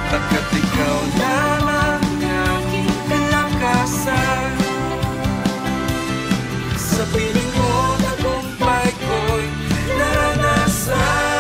Pagkat ikaw lamang aking kalakasan. Sa piling mo, tagumpay ko'y naranasan.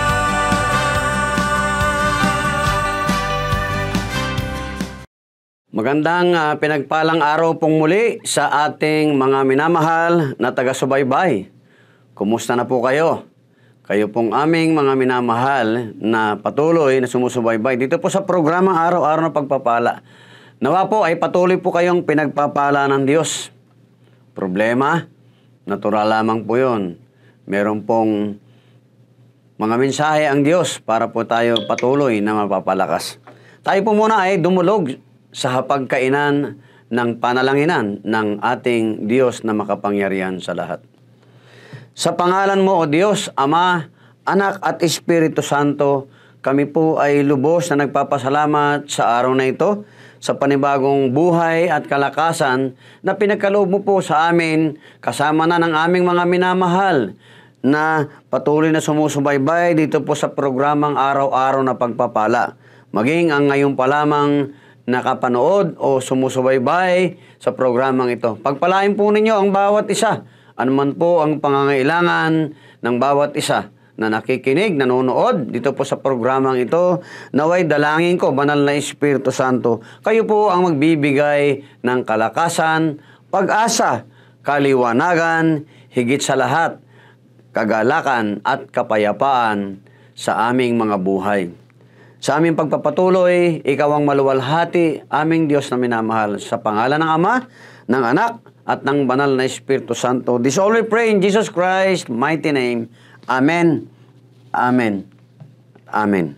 Magandang pinagpalang araw pong muli sa ating mga minamahal na taga-subaybay. Kumusta na po kayo? Kayo pong aming mga minamahal na patuloy na sumusubaybay dito po sa programang Araw-Araw na Pagpapala. Nawa po ay patuloy po kayong pinagpapala ng Diyos. Problema, natural lamang po yun. Meron pong mga mensahe ang Diyos para po tayo patuloy na mapapalakas. Tayo po muna ay dumulog sa hapagkainan ng panalanginan ng ating Diyos na makapangyarihan sa lahat. Sa pangalan mo, O Diyos, Ama, Anak at Espiritu Santo, kami po ay lubos na nagpapasalamat sa araw na ito, sa panibagong buhay at kalakasan na pinagkaloob mo po sa amin, kasama na ng aming mga minamahal na patuloy na sumusubaybay dito po sa programang Araw-Araw na Pagpapala. Maging ang ngayon pa lamang nakapanood o sumusubaybay sa programang ito. Pagpalain po ninyo ang bawat isa. Anuman po ang pangangailangan ng bawat isa na nakikinig, nanonood dito po sa programang ito, naway dalangin ko, Banal na Espiritu Santo, kayo po ang magbibigay ng kalakasan, pag-asa, kaliwanagan, higit sa lahat, kagalakan at kapayapaan sa aming mga buhay. Sa aming pagpapatuloy, ikaw ang maluwalhati, aming Diyos na minamahal, sa pangalan ng Ama, ng Anak, at ng Banal na Espiritu Santo. This all we pray in Jesus Christ's mighty name. Amen. Amen. Amen.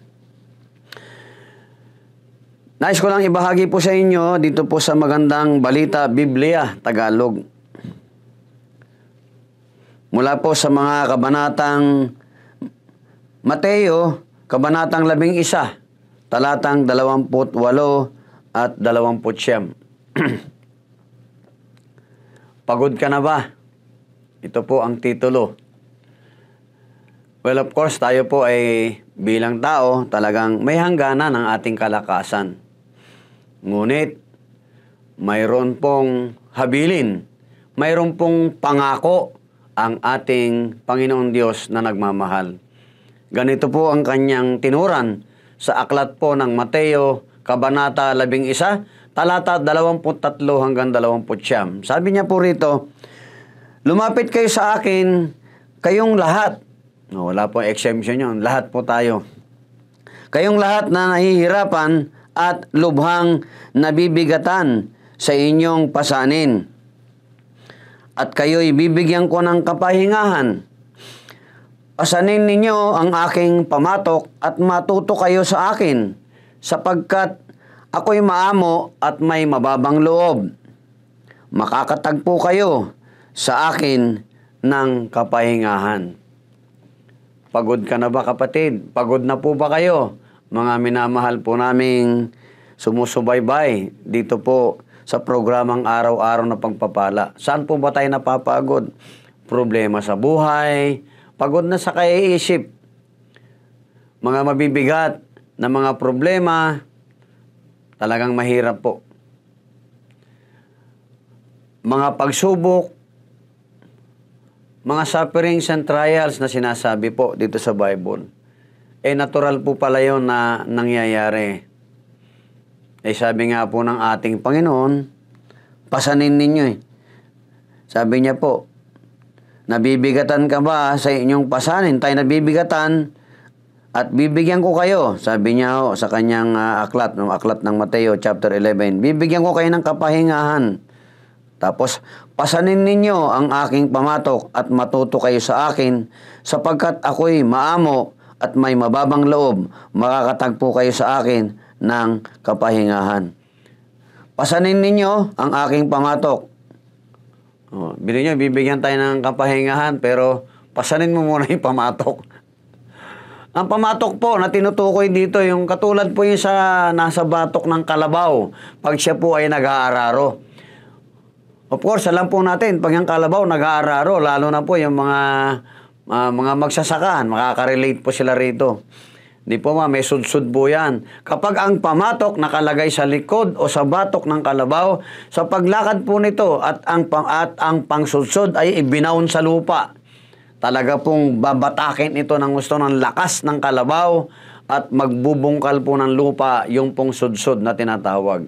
Nais ko lang ibahagi po sa inyo dito po sa Magandang Balita Biblia, Tagalog. Mula po sa mga kabanatang Mateo, kabanatang 11, talatang 28 at 29. Pagod ka na ba? Ito po ang titulo. Well, of course, tayo po ay bilang tao, talagang may hangganan ng ating kalakasan. Ngunit, mayroon pong habilin, mayroon pong pangako ang ating Panginoong Diyos na nagmamahal. Ganito po ang kanyang tinuran sa aklat po ng Mateo, kabanata 11, talata 23 hanggang 29. Sabi niya po rito, lumapit kayo sa akin, kayong lahat. Wala po exemption yun. Lahat po tayo. Kayong lahat na nahihirapan at lubhang nabibigatan sa inyong pasanin. At kayo'y bibigyan ko ng kapahingahan. Pasanin ninyo ang aking pamatok at matuto kayo sa akin, sapagkat ako'y maamo at may mababang loob. Makakatagpo kayo sa akin ng kapahingahan. Pagod ka na ba, kapatid? Pagod na po ba kayo? Mga minamahal po naming sumusubaybay dito po sa programang Araw-Araw na Pagpapala. Saan po ba tayo napapagod? Problema sa buhay, pagod na sa kaiisip, mga mabibigat na mga problema, talagang mahirap po. Mga pagsubok, mga sufferings and trials na sinasabi po dito sa Bible, natural po pala yun na nangyayari. Sabi nga po ng ating Panginoon, pasanin ninyo . Sabi niya po, nabibigatan ka ba sa inyong pasanin? Tayo nabibigatan at bibigyan ko kayo. Sabi niya sa kanyang aklat ng Mateo chapter 11, bibigyan ko kayo ng kapahingahan. Tapos, pasanin ninyo ang aking pamatok at matuto kayo sa akin, sapagkat ako'y maamo at may mababang loob, makakatagpo kayo sa akin ng kapahingahan. Pasanin ninyo ang aking pamatok. Bibigyan tayo ng kapahingahan, pero pasanin mo muna yung pamatok. Ang pamatok po na tinutukoy dito, yung katulad po yung sa nasa batok ng kalabaw, pag siya po ay nag-aararo. Of course, alam po natin, pag yung kalabaw nag-aararo, lalo na po yung mga magsasaka, makaka-relate po sila rito. Di po ba, may sudsud po yan. Kapag ang pamatok nakalagay sa likod o sa batok ng kalabaw, sa paglakad po nito at ang pangsudsud ay ibinaon sa lupa. Talaga pong babatakin ito ng gusto ng lakas ng kalabaw at magbubungkal po ng lupa yung pong sudsud na tinatawag.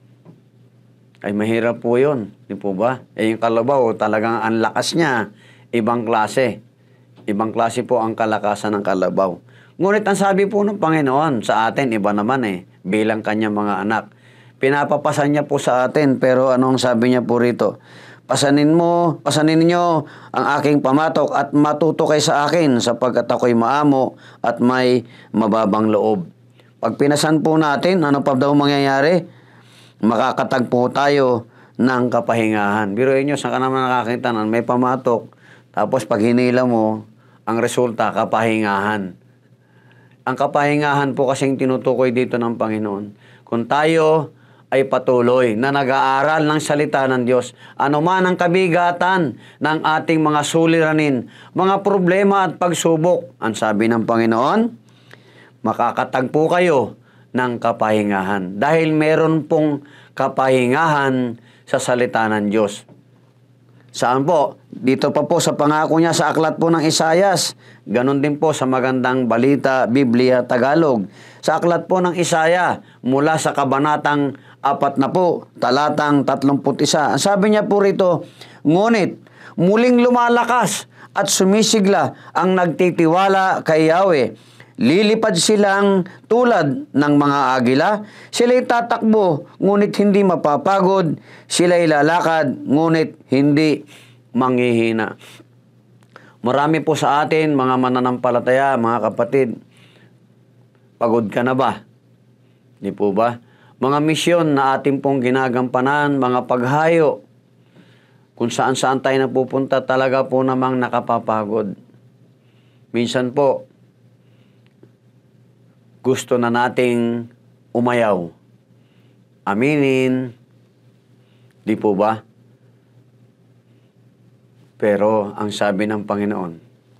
Ay mahirap po yun. Di po ba? Yung kalabaw, talagang ang lakas niya, ibang klase. Ibang klase po ang kalakasan ng kalabaw. Ngunit ang sabi po ng Panginoon sa atin, iba naman bilang kanyang mga anak. Pinapapasan niya po sa atin, pero anong sabi niya po rito? Pasanin ninyo ang aking pamatok at matuto kayo sa akin sapagkat ako'y maamo at may mababang loob. Pag pinasan po natin, ano pa daw mangyayari? Makakatagpo tayo ng kapahingahan. Biruin nyo, saan ka naman nakakita na may pamatok, tapos pag hinila mo, ang resulta, kapahingahan. Ang kapahingahan po kasing tinutukoy dito ng Panginoon. Kung tayo ay patuloy na nag-aaral ng salita ng Diyos, anuman ang kabigatan ng ating mga suliranin, mga problema at pagsubok, ang sabi ng Panginoon, makakatagpo kayo ng kapahingahan. Dahil meron pong kapahingahan sa salita ng Diyos. Saan po? Dito pa po sa pangako niya sa aklat po ng Isayas. Ganon din po sa Magandang Balita, Biblia, Tagalog. Sa aklat po ng Isaya, mula sa kabanatang 4 talatang 31. Ang sabi niya po rito, ngunit muling lumalakas at sumisigla ang nagtitiwala kay Yahweh. Lilipad silang tulad ng mga agila. Sila'y tatakbo, ngunit hindi mapapagod. Sila'y lalakad, ngunit hindi manghihina. Marami po sa atin, mga mananampalataya, mga kapatid, pagod ka na ba? Di po ba? Mga misyon na ating pong ginagampanan, mga paghayo, kung saan-saan tayo napupunta, talaga po namang nakapapagod. Minsan po, gusto na nating umayaw. Aminin. Di po ba? Pero ang sabi ng Panginoon,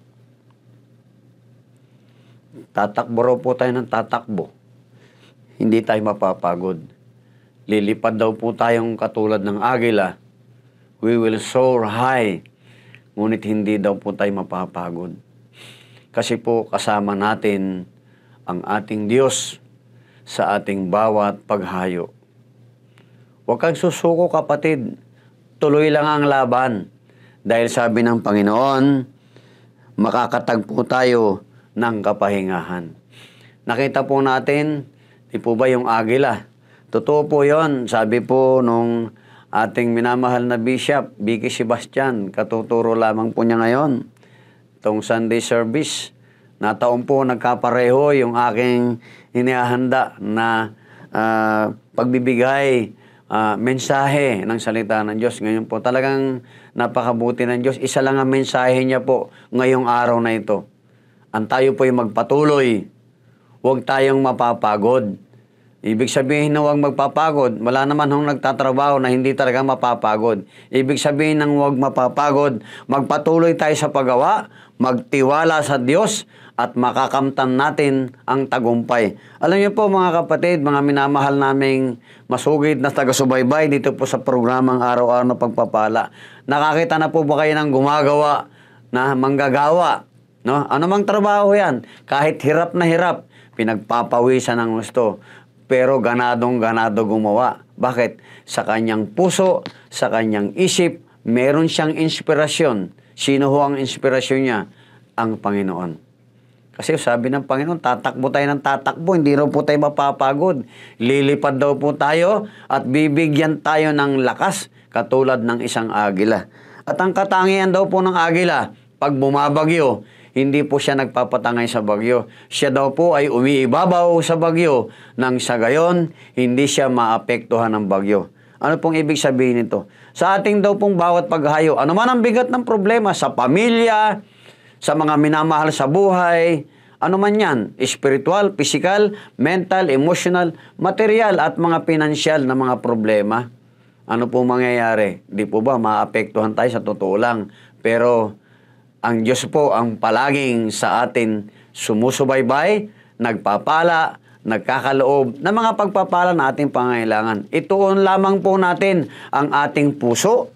tatakbo raw po tayo ng tatakbo. Hindi tayo mapapagod. Lilipad daw po tayong katulad ng agila. We will soar high. Ngunit hindi daw po tayo mapapagod. Kasi po kasama natin ang ating Diyos sa ating bawat paghayo. Huwag kang susuko, kapatid. Tuloy lang ang laban. Dahil sabi ng Panginoon, makakatagpo tayo ng kapahingahan. Nakita po natin, di po ba yung agila? Totoo po yon. Sabi po nung ating minamahal na Bishop, Vicky Sebastian, katuturo lamang po niya ngayon. Itong Sunday service, na taon po nagkapareho yung aking inihahanda na pagbibigay mensahe ng salita ng Diyos. Ngayon po talagang napakabuti ng Diyos. Isa lang ang mensahe niya po ngayong araw na ito. Ang tayo po ay magpatuloy. Huwag tayong mapapagod. Ibig sabihin na huwag magpapagod. Wala naman hong nagtatrabaho na hindi talaga mapapagod. Ibig sabihin ng huwag mapapagod, magpatuloy tayo sa paggawa, magtiwala sa Diyos, at makakamtan natin ang tagumpay. Alam niyo po mga kapatid, mga minamahal naming masugid na taga-subaybay dito po sa programang Araw-Araw na Pagpapala. Nakakita na po ba kayo ng gumagawa na manggagawa? No? Ano mang trabaho yan? Kahit hirap na hirap, pinagpapawisan ng gusto. Pero ganadong-ganado gumawa. Bakit? Sa kanyang puso, sa kanyang isip, meron siyang inspirasyon. Sino ho ang inspirasyon niya? Ang Panginoon. Kasi sabi ng Panginoon, tatakbo tayo ng tatakbo, hindi raw po tayo mapapagod. Lilipad daw po tayo at bibigyan tayo ng lakas katulad ng isang agila. At ang katangian daw po ng agila, pag bumabagyo, hindi po siya nagpapatangay sa bagyo. Siya daw po ay umiibabaw sa bagyo nang sa gayon, hindi siya maapektuhan ng bagyo. Ano pong ibig sabihin nito? Sa ating daw pong bawat paghayo, ano man ang bigat ng problema sa pamilya, sa mga minamahal sa buhay, ano man yan, spiritual, physical, mental, emotional, material at mga pinansyal na mga problema. Ano po mangyayari? Di po ba maapektuhan tayo sa totoo lang? Pero ang Diyos po ang palaging sa atin sumusubaybay, nagpapala, nagkakaloob ng mga pagpapala na ating pangangailangan. Ituon lamang po natin ang ating puso.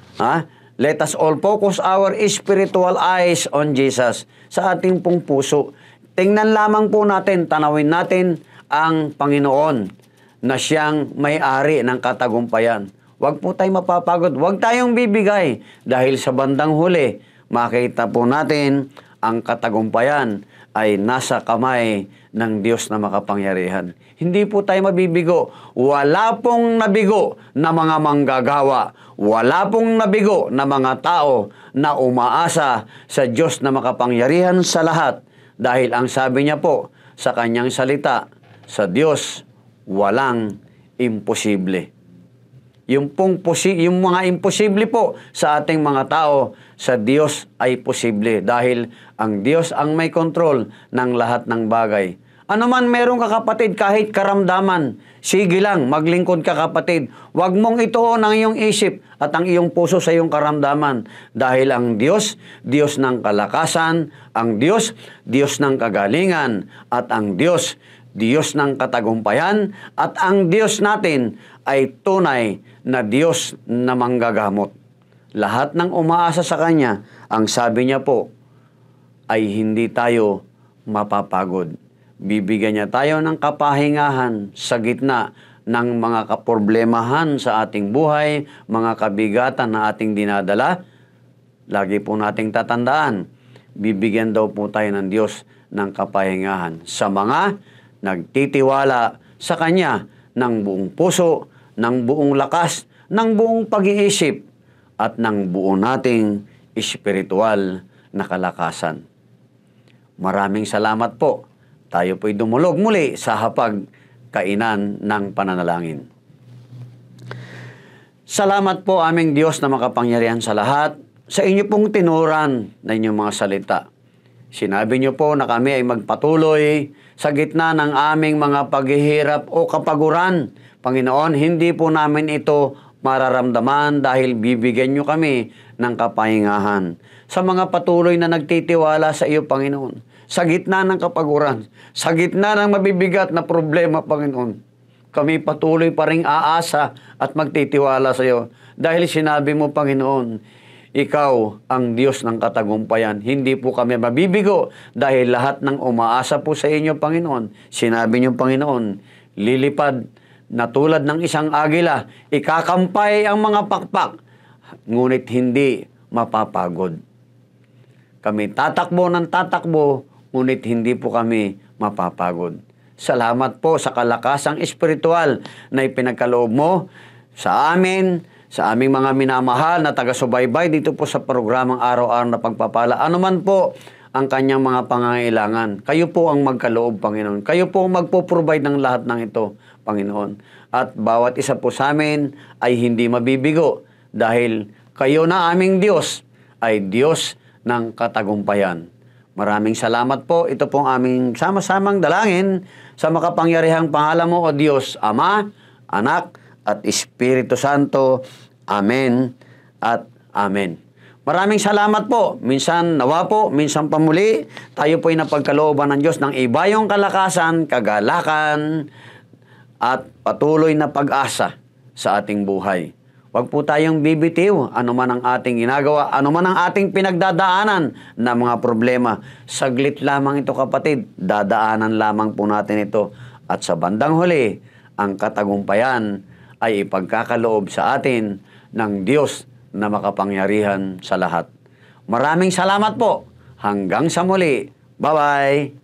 Let us all focus our spiritual eyes on Jesus. Sa ating pong puso. Tingnan lamang po natin, tanawin natin ang Panginoon na siyang may-ari ng katagumpayan. Huwag po tayo mapapagod. Huwag tayong bibigay dahil sa bandang huli, makita po natin ang katagumpayan ay nasa kamay ng Diyos na makapangyarihan. Hindi po tayo mabibigo. Wala pong nabigo na mga manggagawa. Wala pong nabigo na mga tao na umaasa sa Diyos na makapangyarihan sa lahat. Dahil ang sabi niya po sa kanyang salita, sa Diyos, walang imposible. Yung mga imposible po sa ating mga tao, sa Diyos ay posible dahil ang Diyos ang may kontrol ng lahat ng bagay. Ano man meron ka kapatid, kahit karamdaman, sige lang, maglingkod ka kapatid. Huwag mong ituon ang iyong isip at ang iyong puso sa iyong karamdaman. Dahil ang Diyos, Diyos ng kalakasan, ang Diyos, Diyos ng kagalingan, at ang Diyos, Diyos ng katagumpayan, at ang Diyos natin ay tunay na Diyos na manggagamot. Lahat ng umaasa sa Kanya, ang sabi niya po, ay hindi tayo mapapagod. Bibigyan niya tayo ng kapahingahan sa gitna ng mga kaproblemahan sa ating buhay, mga kabigatan na ating dinadala. Lagi po nating tatandaan, bibigyan daw po tayo ng Diyos ng kapahingahan sa mga nagtitiwala sa Kanya ng buong puso, ng buong lakas, ng buong pag-iisip, at ng buo nating espiritual na kalakasan. Maraming salamat po. Tayo po'y dumulog muli sa hapag kainan ng pananalangin. Salamat po aming Diyos na makapangyarihan sa lahat, sa inyo pong tinuran na inyong mga salita. Sinabi niyo po na kami ay magpatuloy sa gitna ng aming mga paghihirap o kapaguran. Panginoon, hindi po namin ito mararamdaman dahil bibigyan niyo kami ng kapahingahan. Sa mga patuloy na nagtitiwala sa iyo, Panginoon, sa gitna ng kapaguran, sa gitna ng mabibigat na problema, Panginoon, kami patuloy pa ring aasa at magtitiwala sa iyo. Dahil sinabi mo, Panginoon, Ikaw ang Diyos ng katagumpayan. Hindi po kami mabibigo dahil lahat ng umaasa po sa inyo, Panginoon. Sinabi niyo, Panginoon, lilipad na tulad ng isang agila, ikakampay ang mga pakpak, ngunit hindi mapapagod. Kami tatakbo ng tatakbo, ngunit hindi po kami mapapagod. Salamat po sa kalakasang espiritual na ipinagkaloob mo sa amin, sa aming mga minamahal na taga-subaybay dito po sa programang Araw-Araw na Pagpapala. Ano man po ang kanyang mga pangangailangan, kayo po ang magkaloob, Panginoon. Kayo po ang magpo-provide ng lahat ng ito, Panginoon. At bawat isa po sa amin ay hindi mabibigo dahil kayo na aming Diyos ay Diyos ng katagumpayan. Maraming salamat po. Ito pong aming sama-samang dalangin sa makapangyarihang pangalan mo, O Diyos, Ama, Anak, at Espiritu Santo. Amen at Amen. Maraming salamat po. Minsan nawa po, minsan pamuli, tayo po'y napagkalooban ng Diyos ng ibayong kalakasan, kagalakan, at patuloy na pag-asa sa ating buhay. Huwag po tayong bibitiw, ano man ang ating ginagawa, ano man ang ating pinagdadaanan na mga problema. Saglit lamang ito, kapatid. Dadaanan lamang po natin ito. At sa bandang huli, ang katagumpayan ay ipagkakaloob sa atin ng Diyos na makapangyarihan sa lahat. Maraming salamat po. Hanggang sa muli. Bye-bye.